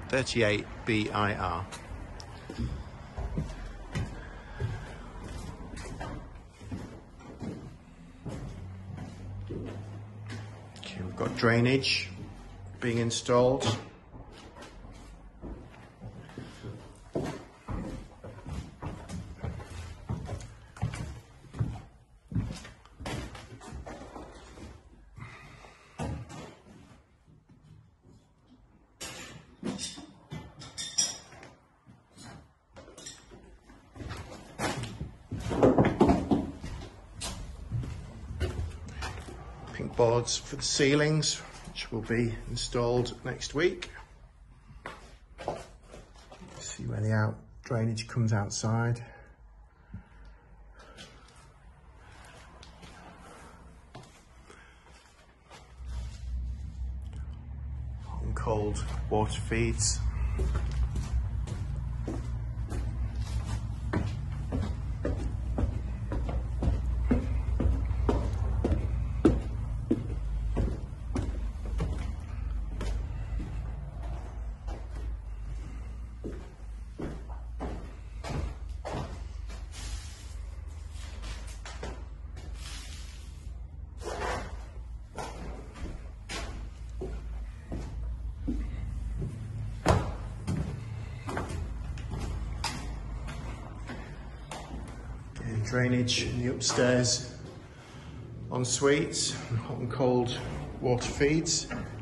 38 BIR. Okay, we've got drainage being installed. Pink boards for the ceilings, which will be installed next week. See where the drainage comes outside. Hot and cold water feeds. Drainage in the upstairs en suites, hot and cold water feeds.